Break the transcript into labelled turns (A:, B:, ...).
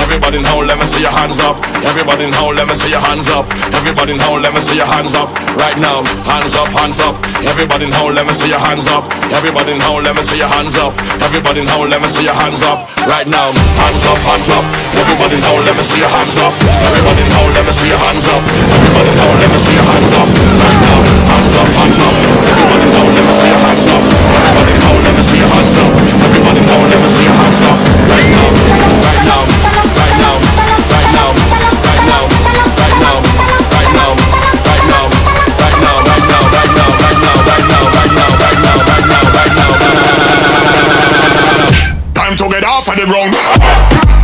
A: Everybody now, let me see your hands up. Everybody now, let me see your hands up. Everybody now, let me see your hands up. Right now, hands up, hands up. Everybody now, let me see your hands up. Everybody now, let me see your hands up. Everybody now, let me see your hands up. Right now, hands up, hands up. Everybody now, let me see your hands up. Everybody now, let me see your hands up. Everybody now, let me see your hands up. Right now, hands up, hands up. Everybody now, let me see your hands up. Everybody now, let me see your hands up. Everybody now, let me see your hands up. Right now, right now, right now, right now, right now, right now, right now, right now, right now, right now, right now, right now, right now, right now, right now, right now, right now. Time to get off of the ground.